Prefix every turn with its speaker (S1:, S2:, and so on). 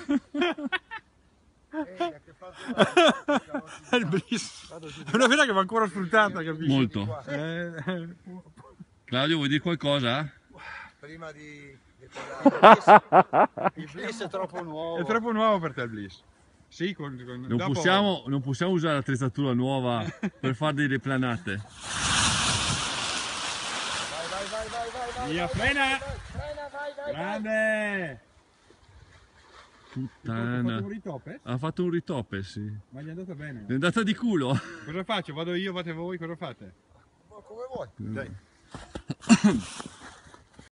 S1: È il bliss. È una vela che va ancora sfruttata, capisci?
S2: Molto. Claudio, vuoi dire qualcosa?
S3: Prima di
S1: Il bliss è troppo nuovo. È troppo nuovo per te il bliss. Sì,
S2: Non
S1: dopo...
S2: possiamo usare l'attrezzatura nuova per fare delle planate.
S3: vai.
S1: Via, frena!
S3: Vai.
S1: Grande!
S2: Puttana.
S1: Ha fatto un ritope?
S2: Ha fatto un ritope, sì.
S1: Ma gli è andata bene.
S2: È andata di culo.
S1: Cosa faccio? Vado io, fate voi, cosa fate?
S3: Come vuoi. Dai.